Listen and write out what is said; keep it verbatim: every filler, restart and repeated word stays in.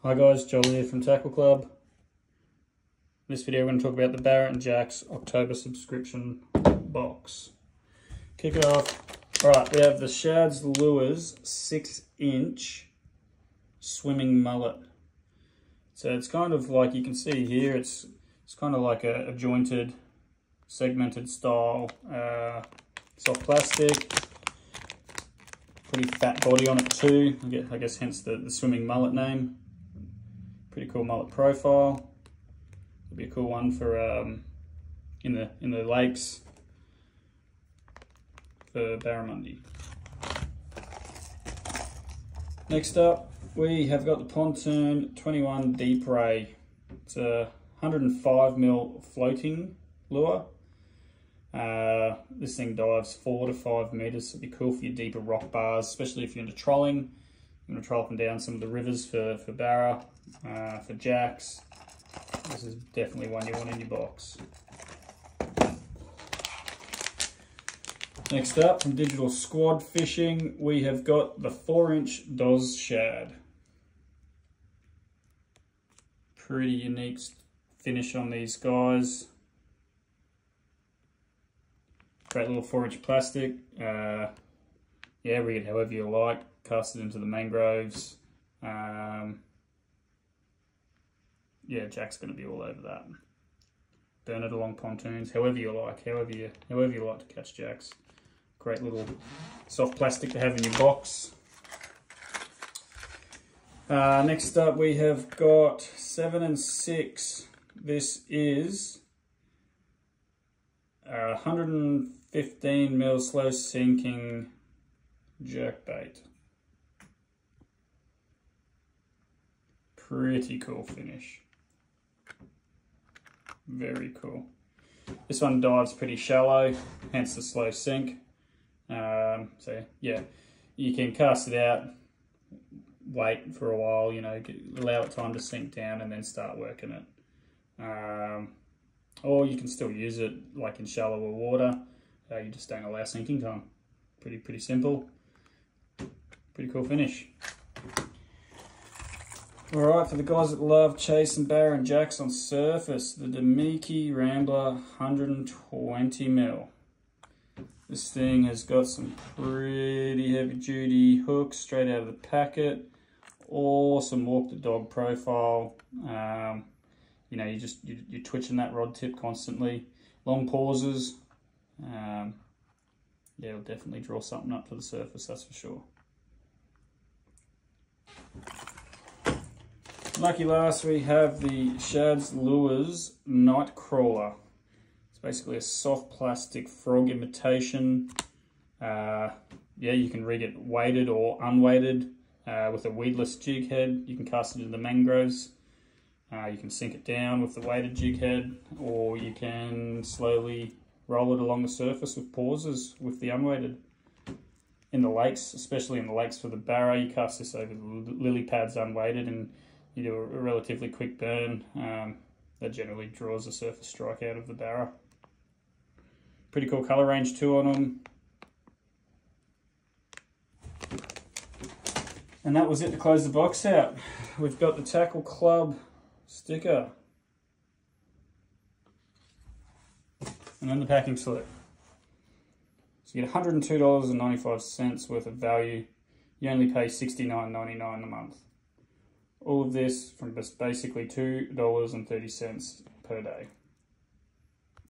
Hi guys, Joel here from Tackle Club. In this video we're going to talk about the Barra and Jack's October subscription box. Kick it off. Alright, we have the Shad's Lures six inch swimming mullet. So it's kind of like you can see here, it's it's kind of like a, a jointed, segmented style uh, soft plastic. Pretty fat body on it too, I guess, I guess hence the, the swimming mullet name. Pretty cool mullet profile. It'll be a cool one for um, in the in the lakes for barramundi. Next up, we have got the Pontoon twenty-one Deep Ray. It's a one hundred five mil floating lure. Uh, this thing dives four to five meters. So it'd be cool for your deeper rock bars, especially if you're into trolling. You're gonna troll up and down some of the rivers for for Barra, uh, for Jacks. This is definitely one you want in your box. Next up, from Digital Squad Fishing, we have got the four inch Doz Shad. Pretty unique finish on these guys. Great little four inch plastic. Uh, yeah, rig it however you like. Cast it into the mangroves. Um, yeah, Jack's going to be all over that. Burn it along pontoons, however you like, however you, however you like to catch Jacks. Great little soft plastic to have in your box. Uh, next up, we have got seven and six. This is a one hundred fifteen mil slow sinking jerkbait. Pretty cool finish. Very cool. This one dives pretty shallow, hence the slow sink. Um, so yeah, you can cast it out, wait for a while, you know, allow it time to sink down and then start working it. Um, or you can still use it like in shallower water. Uh, you just don't allow sinking time. Pretty, pretty simple. Pretty cool finish. Alright, for the guys that love chasing Barra and Jacks on surface, the Demiki Rambler one hundred twenty mil. This thing has got some pretty heavy duty hooks straight out of the packet. Awesome walk the dog profile. Um, you know, you just, you, you're twitching that rod tip constantly. Long pauses. Um, yeah, it'll definitely draw something up to the surface, that's for sure. Lucky last, we have the Shad's Lures Nightcrawler. It's basically a soft plastic frog imitation. Uh, yeah, you can rig it weighted or unweighted uh, with a weedless jig head. You can cast it into the mangroves. Uh, you can sink it down with the weighted jig head, or you can slowly roll it along the surface with pauses with the unweighted. In the lakes, especially in the lakes for the Barra, you cast this over the lily pads unweighted and you do a relatively quick burn. Um, that generally draws a surface strike out of the Barra. Pretty cool colour range too on them. And that was it to close the box out. We've got the Tackle Club sticker. And then the packing slip. So you get one hundred two dollars and ninety-five cents worth of value. You only pay sixty-nine ninety-nine a month. All of this from just basically two dollars and thirty cents per day.